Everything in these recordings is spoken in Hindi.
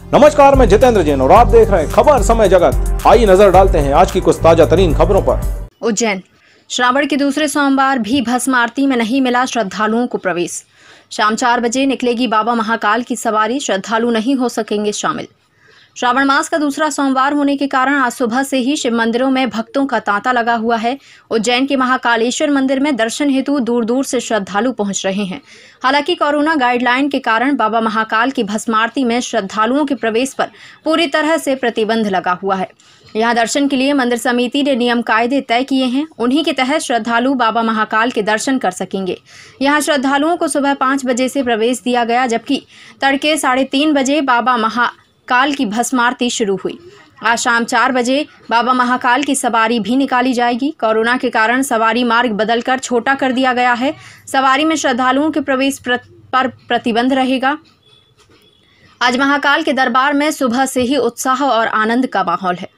नमस्कार, मैं जितेंद्र जैन और आप देख रहे हैं खबर समय जगत। आइए नजर डालते हैं आज की कुछ ताजा तरीन खबरों पर। उज्जैन श्रावण के दूसरे सोमवार भी भस्म आरती में नहीं मिला श्रद्धालुओं को प्रवेश। शाम 4 बजे निकलेगी बाबा महाकाल की सवारी, श्रद्धालु नहीं हो सकेंगे शामिल। श्रावण मास का दूसरा सोमवार होने के कारण आज सुबह से ही शिव मंदिरों में भक्तों का तांता लगा हुआ है। उज्जैन के महाकालेश्वर मंदिर में दर्शन हेतु दूर दूर से श्रद्धालु पहुंच रहे हैं। हालांकि कोरोना गाइडलाइन के कारण बाबा महाकाल की भस्म आरती में श्रद्धालुओं के प्रवेश पर पूरी तरह से प्रतिबंध लगा हुआ है। यहाँ दर्शन के लिए मंदिर समिति ने नियम कायदे तय किए हैं, उन्हीं के तहत श्रद्धालु बाबा महाकाल के दर्शन कर सकेंगे। यहाँ श्रद्धालुओं को सुबह 5 बजे से प्रवेश दिया गया, जबकि तड़के 3:30 बजे बाबा महाकाल की भस्म आरती शुरू हुई। आज शाम 4 बजे बाबा महाकाल की सवारी भी निकाली जाएगी। कोरोना के कारण सवारी मार्ग बदलकर छोटा कर दिया गया है। सवारी में श्रद्धालुओं के प्रवेश पर प्रतिबंध रहेगा। आज महाकाल के दरबार में सुबह से ही उत्साह और आनंद का माहौल है।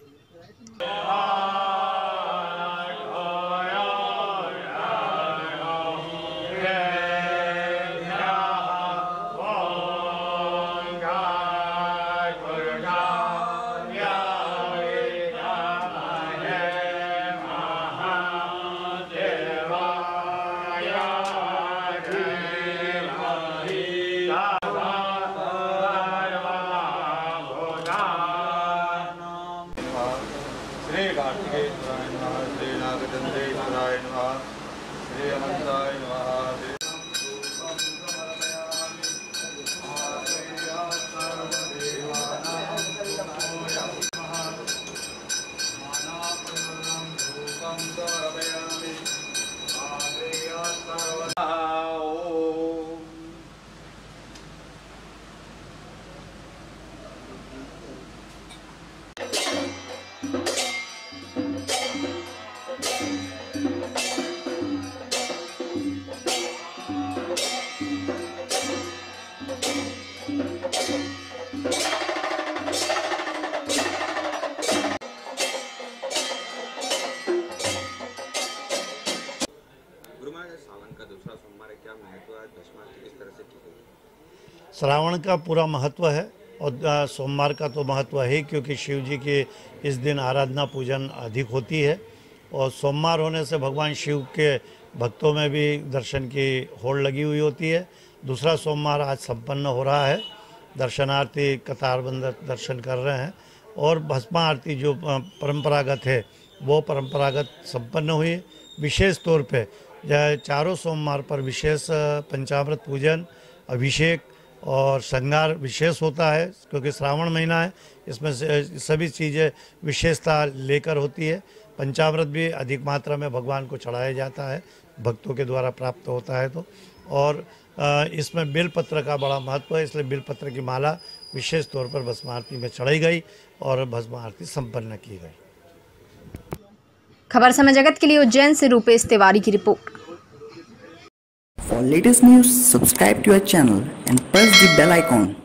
श्री कार्तिकेय श्री नागचंद्रेश्वराय नमः, श्री अनंताय नमः। सावन का दूसरा सोमवार है, क्या महत्व है? भस्म आरती किस तरह से की गई? श्रावण का पूरा महत्व है और सोमवार का तो महत्व है क्योंकि शिव जी के इस दिन आराधना पूजन अधिक होती है और सोमवार होने से भगवान शिव के भक्तों में भी दर्शन की होड़ लगी हुई होती है। दूसरा सोमवार आज संपन्न हो रहा है। दर्शनार्थी कतारबंद दर्शन कर रहे हैं और भस्म आरती जो परंपरागत है वो परंपरागत संपन्न हुई। विशेष तौर पे चारों सोमवार पर विशेष पंचामृत पूजन, अभिषेक और श्रृंगार विशेष होता है क्योंकि श्रावण महीना है, इसमें सभी चीज़ें विशेषता लेकर होती है। पंचामृत भी अधिक मात्रा में भगवान को चढ़ाया जाता है, भक्तों के द्वारा प्राप्त होता है तो। और इसमें बेलपत्र का बड़ा महत्व है, इसलिए बेलपत्र की माला विशेष तौर पर भस्म आरती में चढ़ाई गई और भस्म आरती संपन्न की गई। खबर समय जगत के लिए उज्जैन से रूपेश तिवारी की report. For latest news, subscribe to our channel and press the bell icon.